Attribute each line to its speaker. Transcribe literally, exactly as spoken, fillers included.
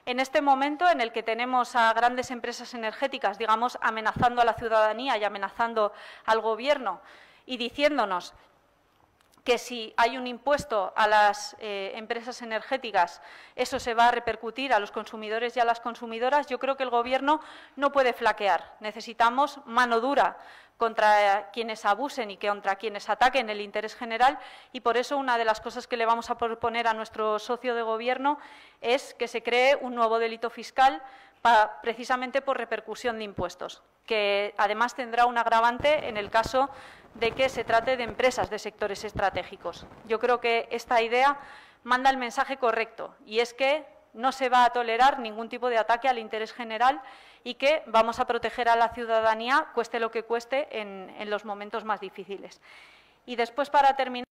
Speaker 1: En este momento en el que tenemos a grandes empresas energéticas, digamos, amenazando a la ciudadanía y amenazando al Gobierno y diciéndonos que si hay un impuesto a las eh, empresas energéticas, eso se va a repercutir a los consumidores y a las consumidoras, yo creo que el Gobierno no puede flaquear. Necesitamos mano dura contra quienes abusen y contra quienes ataquen el interés general, y por eso una de las cosas que le vamos a proponer a nuestro socio de Gobierno es que se cree un nuevo delito fiscal para, precisamente por repercusión de impuestos, que además tendrá un agravante en el caso de que se trate de empresas de sectores estratégicos. Yo creo que esta idea manda el mensaje correcto, y es que no se va a tolerar ningún tipo de ataque al interés general y que vamos a proteger a la ciudadanía, cueste lo que cueste, en, en los momentos más difíciles. Y después, para terminar,